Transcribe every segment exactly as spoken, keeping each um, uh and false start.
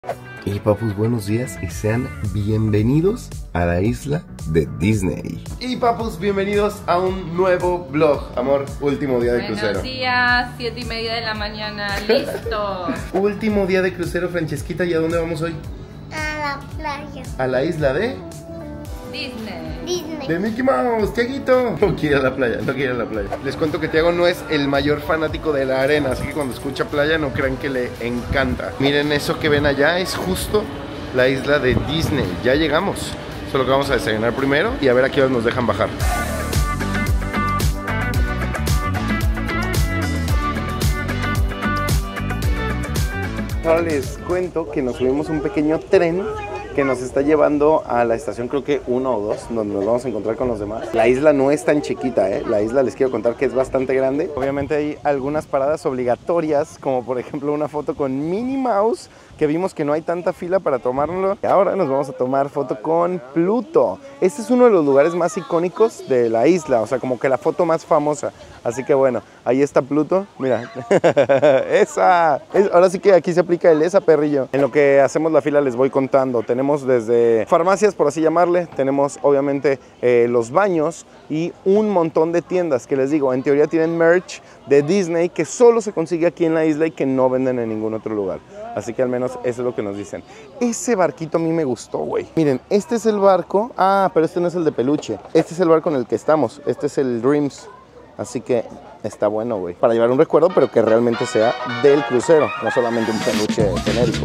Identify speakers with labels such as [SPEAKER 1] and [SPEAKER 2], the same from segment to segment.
[SPEAKER 1] Y papus, buenos días y sean bienvenidos a la isla de Disney. Y papus, bienvenidos a un nuevo vlog. Amor, último día de crucero.
[SPEAKER 2] Buenos días, siete y media de la mañana, listo.
[SPEAKER 1] Último día de crucero, Francesquita. ¿Y a dónde vamos hoy?
[SPEAKER 3] A la playa.
[SPEAKER 1] A la isla de...
[SPEAKER 2] Disney.
[SPEAKER 3] Disney.
[SPEAKER 1] De Mickey Mouse, Tiaguito. No quiere ir a la playa, no quiere ir a la playa. Les cuento que Tiago no es el mayor fanático de la arena, así que cuando escucha playa no crean que le encanta. Miren, eso que ven allá es justo la isla de Disney. Ya llegamos. Solo que vamos a desayunar primero y a ver a qué hora nos dejan bajar. Ahora les cuento que nos subimos un pequeño tren que nos está llevando a la estación, creo que uno o dos, donde nos vamos a encontrar con los demás. La isla no es tan chiquita, ¿eh? La isla les quiero contar que es bastante grande. Obviamente hay algunas paradas obligatorias, como por ejemplo una foto con Minnie Mouse, que vimos que no hay tanta fila para tomárnoslo. Y ahora nos vamos a tomar foto con Pluto. Este es uno de los lugares más icónicos de la isla, o sea, como que la foto más famosa. Así que bueno, ahí está Pluto, mira. ¡Esa! Es, ahora sí que aquí se aplica el esa, perrillo. En lo que hacemos la fila les voy contando. Tenemos desde farmacias, por así llamarle. Tenemos obviamente eh, los baños y un montón de tiendas que les digo, en teoría tienen merch de Disney que solo se consigue aquí en la isla y que no venden en ningún otro lugar. Así que al menos eso es lo que nos dicen. Ese barquito a mí me gustó, güey. Miren, este es el barco. Ah, pero este no es el de peluche. Este es el barco en el que estamos. Este es el Dreams. Así que está bueno, güey. Para llevar un recuerdo, pero que realmente sea del crucero. No solamente un peluche genérico.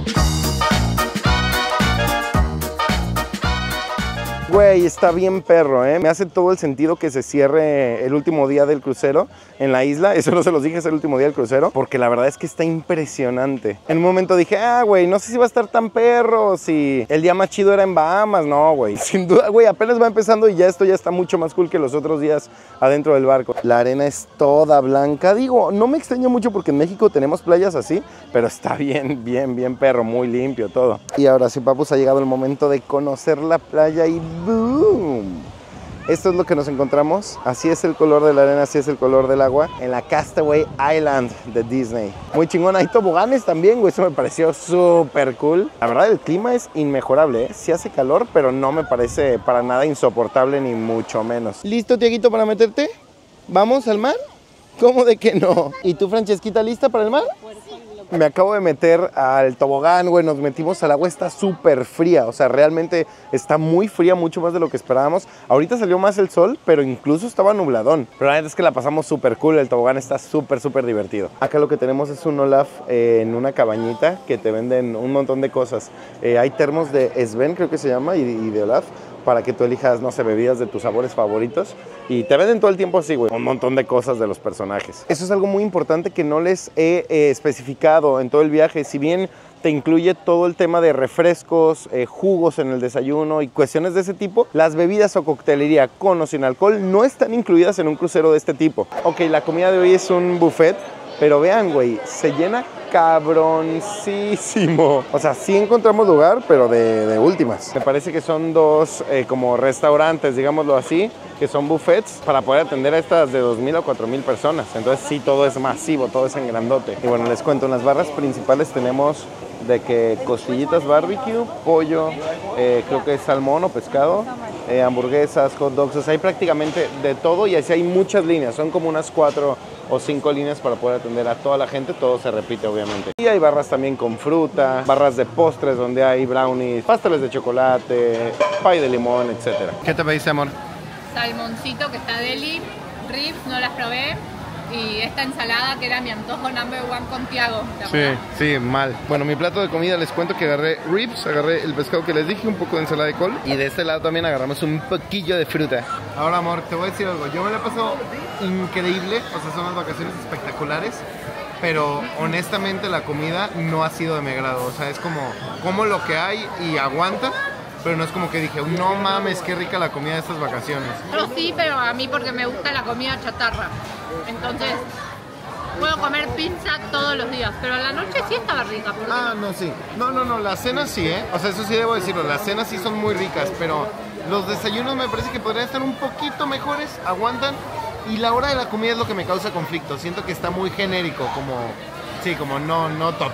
[SPEAKER 1] Güey, está bien perro, ¿eh? Me hace todo el sentido que se cierre el último día del crucero en la isla. Eso no se los dije, es el último día del crucero, porque la verdad es que está impresionante. En un momento dije, ah, güey, no sé si va a estar tan perro, si el día más chido era en Bahamas. No, güey, sin duda, güey, apenas va empezando y ya esto ya está mucho más cool que los otros días adentro del barco. La arena es toda blanca. Digo, no me extraña mucho porque en México tenemos playas así, pero está bien, bien, bien perro, muy limpio todo. Y ahora sí, papus, ha llegado el momento de conocer la playa y ¡boom! Esto es lo que nos encontramos. Así es el color de la arena, así es el color del agua en la Castaway Island de Disney. Muy chingón. Hay toboganes también, güey. Eso me pareció súper cool. La verdad, el clima es inmejorable, ¿eh? Sí hace calor, pero no me parece para nada insoportable, ni mucho menos. ¿Listo, Tiaguito, para meterte? ¿Vamos al mar? ¿Cómo de que no? ¿Y tú, Francesquita, lista para el mar? Me acabo de meter al tobogán, güey, nos metimos al agua, está súper fría, o sea, realmente está muy fría, mucho más de lo que esperábamos. Ahorita salió más el sol, pero incluso estaba nubladón. Pero la verdad es que la pasamos súper cool, el tobogán está súper, súper divertido. Acá lo que tenemos es un Olaf eh, en una cabañita que te venden un montón de cosas. Eh, hay termos de Sven, creo que se llama, y, y de Olaf, para que tú elijas, no sé, bebidas de tus sabores favoritos. Y te venden todo el tiempo así, güey, un montón de cosas de los personajes. Eso es algo muy importante que no les he eh, especificado en todo el viaje. Si bien te incluye todo el tema de refrescos, eh, jugos en el desayuno y cuestiones de ese tipo, las bebidas o coctelería con o sin alcohol no están incluidas en un crucero de este tipo. Ok, la comida de hoy es un buffet, pero vean, güey, se llena cabroncísimo. O sea, sí encontramos lugar, pero de, de últimas. Me parece que son dos eh, como restaurantes, digámoslo así, que son buffets para poder atender a estas de dos mil o cuatro mil personas. Entonces sí, todo es masivo, todo es en grandote. Y bueno, les cuento, en las barras principales tenemos de que costillitas barbecue, pollo, eh, creo que es salmón o pescado, eh, hamburguesas, hot dogs, o sea, hay prácticamente de todo y así hay muchas líneas, son como unas cuatro o cinco líneas para poder atender a toda la gente, todo se repite obviamente. Y hay barras también con fruta, barras de postres donde hay brownies, pasteles de chocolate, pay de limón, etcétera. ¿Qué te pediste, amor?
[SPEAKER 2] Salmoncito que está deli, ribs, no las probé. Y esta ensalada que era mi antojo number one con Tiago.
[SPEAKER 1] Sí, sí, mal. Bueno, mi plato de comida les cuento que agarré ribs, agarré el pescado que les dije, un poco de ensalada de col. Y de este lado también agarramos un poquillo de fruta. Ahora, amor, te voy a decir algo. Yo me la he pasado increíble, o sea, son unas vacaciones espectaculares. Pero honestamente la comida no ha sido de mi agrado. O sea, es como, como lo que hay y aguanta. Pero no es como que dije, no mames, qué rica la comida de estas vacaciones.
[SPEAKER 2] Yo sí, pero a mí porque me gusta la comida chatarra. Entonces, puedo comer pizza todos los días, pero a la noche sí estaba rica.
[SPEAKER 1] Ah, no, sí. No, no, no, las cenas sí, ¿eh? O sea, eso sí debo decirlo, las cenas sí son muy ricas, pero los desayunos me parece que podrían estar un poquito mejores, aguantan. Y la hora de la comida es lo que me causa conflicto. Siento que está muy genérico, como, sí, como no, no top.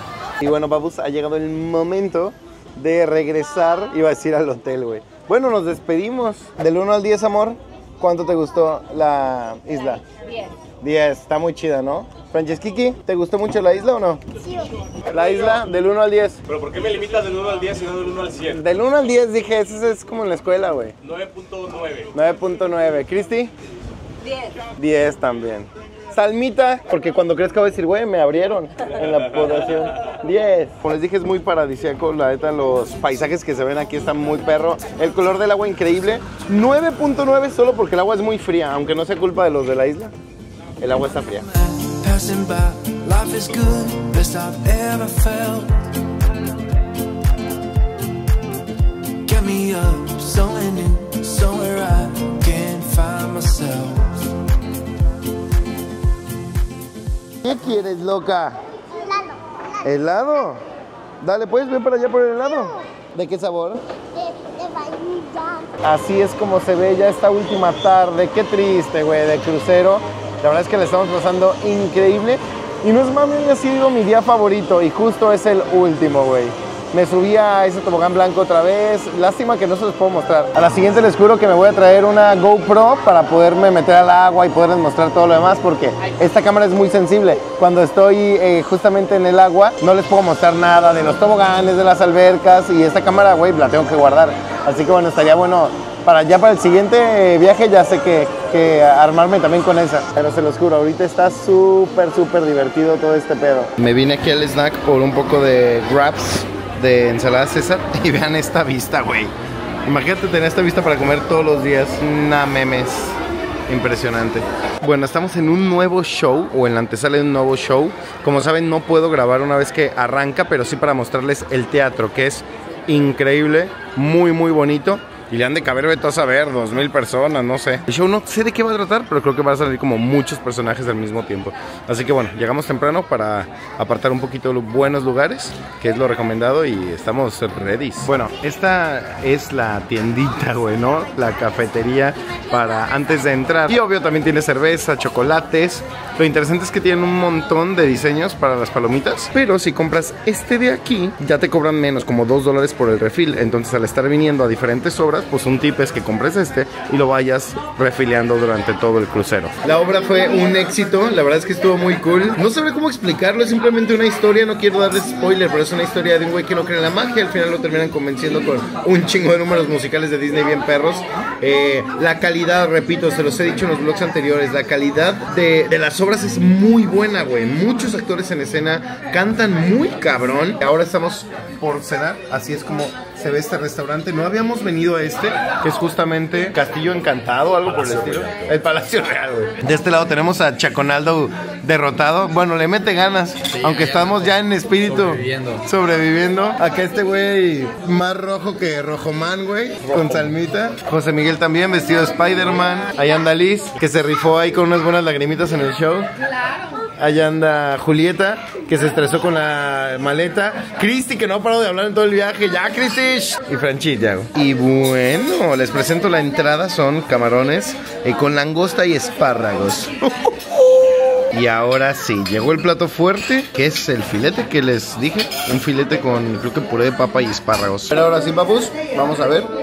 [SPEAKER 1] Y bueno, babus, ha llegado el momento de regresar, iba a decir al hotel, güey. Bueno, nos despedimos. Del uno al diez, amor, ¿cuánto te gustó la isla?
[SPEAKER 2] diez.
[SPEAKER 1] diez, está muy chida, ¿no? Francesquiki, ¿te gustó mucho la isla o no?
[SPEAKER 3] Sí.
[SPEAKER 1] La isla, del uno al diez.
[SPEAKER 4] ¿Pero por qué me limitas del uno al diez y no del uno al cien?
[SPEAKER 1] Del uno al diez dije, ese es como en la escuela, güey.
[SPEAKER 4] nueve punto nueve.
[SPEAKER 1] nueve punto nueve. ¿Cristi?
[SPEAKER 2] diez.
[SPEAKER 1] diez también. Salmita, porque cuando crezca voy a decir, güey, me abrieron en la población. diez. Como les dije, es muy paradisíaco, la neta, los paisajes que se ven aquí están muy perro. El color del agua increíble. nueve punto nueve solo porque el agua es muy fría, aunque no sea culpa de los de la isla. El agua está fría.
[SPEAKER 5] Passing by, life is good, best I've ever felt. Get me up, somewhere new, somewhere I can find myself.
[SPEAKER 1] ¿Qué quieres, loca?
[SPEAKER 3] Helado.
[SPEAKER 1] ¿Helado? Dale, ¿puedes ver para allá por el helado? ¿De qué sabor?
[SPEAKER 3] De, de vainilla.
[SPEAKER 1] Así es como se ve ya esta última tarde. Qué triste, güey, de crucero. La verdad es que le estamos pasando increíble. Y no es mami, ha sido mi día favorito. Y justo es el último, güey. Me subí a ese tobogán blanco otra vez. Lástima que no se los puedo mostrar. A la siguiente les juro que me voy a traer una GoPro para poderme meter al agua y poderles mostrar todo lo demás, porque esta cámara es muy sensible. Cuando estoy eh, justamente en el agua, no les puedo mostrar nada de los toboganes, de las albercas. Y esta cámara, güey, la tengo que guardar. Así que bueno, estaría bueno para ya para el siguiente viaje, ya sé que, que armarme también con esa. Pero se los juro, ahorita está súper, súper divertido todo este pedo. Me vine aquí al snack por un poco de wraps de ensalada César y vean esta vista, güey. Imagínate tener esta vista para comer todos los días. Nah, memes. Impresionante. Bueno, estamos en un nuevo show o en la antesala de un nuevo show. Como saben, no puedo grabar una vez que arranca, pero sí para mostrarles el teatro, que es increíble, muy, muy bonito. Y le han de caber, vete a saber, dos mil personas, no sé. El show no sé de qué va a tratar, pero creo que van a salir como muchos personajes al mismo tiempo. Así que bueno, llegamos temprano para apartar un poquito los buenos lugares, que es lo recomendado, y estamos ready. Bueno, esta es la tiendita, güey, ¿no? La cafetería para antes de entrar. Y obvio también tiene cerveza, chocolates. Lo interesante es que tienen un montón de diseños para las palomitas, pero si compras este de aquí, ya te cobran menos, como dos dólares por el refill. Entonces al estar viniendo a diferentes obras, pues un tip es que compres este y lo vayas refiliando durante todo el crucero. La obra fue un éxito, la verdad es que estuvo muy cool. No sabré cómo explicarlo, es simplemente una historia, no quiero darles spoiler, pero es una historia de un güey que no cree en la magia. Al final lo terminan convenciendo con un chingo de números musicales de Disney bien perros. Eh, la calidad, repito, se los he dicho en los vlogs anteriores, la calidad de, de las obras es muy buena, güey. Muchos actores en escena cantan muy cabrón. Ahora estamos por cenar, así es como se ve este restaurante. No habíamos venido a este, que es justamente Castillo Encantado, algo por el estilo. El Palacio Real, güey. De este lado tenemos a Chaconaldo derrotado. Bueno, le mete ganas, sí, aunque estamos ya en espíritu sobreviviendo. sobreviviendo. Acá este güey más rojo que Rojoman, güey, con Salmita. José Miguel también vestido de Spider-Man. Ahí anda Liz, que se rifó ahí con unas buenas lagrimitas en el show. Allá anda Julieta, que se estresó con la maleta. Cristi, que no ha parado de hablar en todo el viaje. Ya, Cristi. Y Franchita. Y bueno, les presento la entrada. Son camarones eh, con langosta y espárragos. Y ahora sí, llegó el plato fuerte, que es el filete que les dije. Un filete con, creo que puré de papa y espárragos. Pero ahora sí, papus, vamos a ver.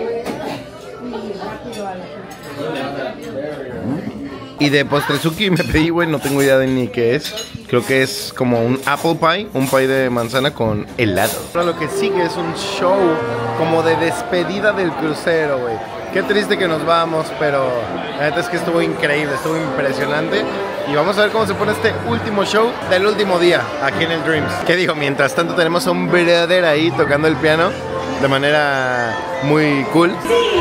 [SPEAKER 1] Y de postrezuki me pedí, güey, no tengo idea de ni qué es. Creo que es como un apple pie, un pie de manzana con helado. Ahora lo que sigue es un show como de despedida del crucero, güey. Qué triste que nos vamos, pero la neta es que estuvo increíble, estuvo impresionante. Y vamos a ver cómo se pone este último show del último día aquí en el Dreams. ¿Qué digo? Mientras tanto tenemos a un brother ahí tocando el piano de manera muy cool.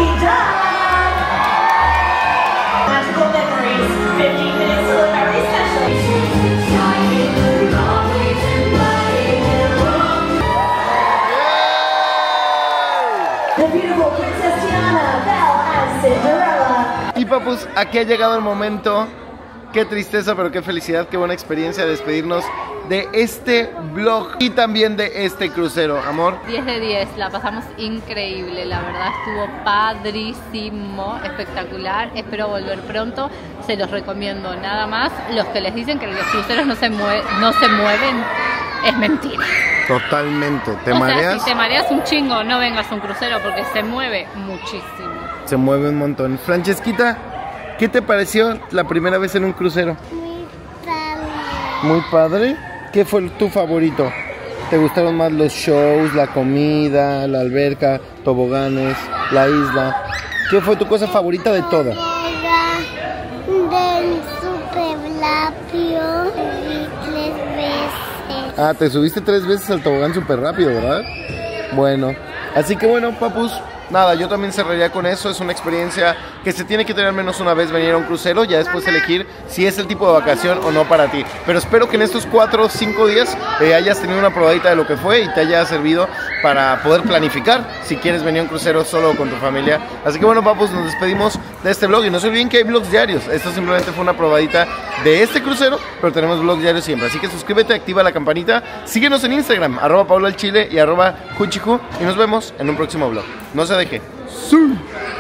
[SPEAKER 1] Y papus, aquí ha llegado el momento. Qué tristeza, pero qué felicidad, qué buena experiencia despedirnos de este vlog y también de este crucero, amor.
[SPEAKER 2] diez de diez, la pasamos increíble, la verdad estuvo padrísimo, espectacular. Espero volver pronto, se los recomiendo. Nada más, los que les dicen que los cruceros no se, mue no se mueven, es mentira.
[SPEAKER 1] Totalmente. ¿Te
[SPEAKER 2] o
[SPEAKER 1] mareas?
[SPEAKER 2] sea, si te mareas un chingo, no vengas a un crucero porque se mueve muchísimo.
[SPEAKER 1] Se mueve un montón. Francesquita, ¿qué te pareció la primera vez en un crucero?
[SPEAKER 3] Muy padre.
[SPEAKER 1] Muy padre. ¿Qué fue tu favorito? ¿Te gustaron más los shows, la comida, la alberca, toboganes, la isla? ¿Qué fue tu cosa favorita de todo?
[SPEAKER 3] Del super y tres veces.
[SPEAKER 1] Ah, te subiste tres veces al tobogán súper rápido, ¿verdad? Bueno, así que bueno, papus, nada, yo también cerraría con eso. Es una experiencia que se tiene que tener al menos una vez venir a un crucero, ya después elegir si es el tipo de vacación o no para ti. Pero espero que en estos cuatro o cinco días eh, hayas tenido una probadita de lo que fue y te haya servido para poder planificar si quieres venir a un crucero solo o con tu familia. Así que bueno, papus, nos despedimos de este vlog y no se olviden que hay vlogs diarios. Esto simplemente fue una probadita de este crucero, pero tenemos vlogs diarios siempre. Así que suscríbete, activa la campanita, síguenos en Instagram, arroba Pablo el Chile y arroba Juchiju, y nos vemos en un próximo vlog. No se deje. ¡Sí!